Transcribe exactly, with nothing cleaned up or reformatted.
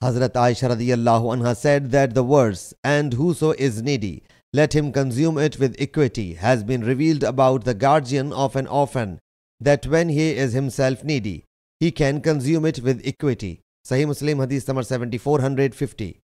Hazrat Aisha radiyallahu anha said that the verse, "And whoso is needy, let him consume it with equity," has been revealed about the guardian of an orphan, that when he is himself needy, he can consume it with equity. Sahih Muslim Hadees number seven thousand four hundred fifty.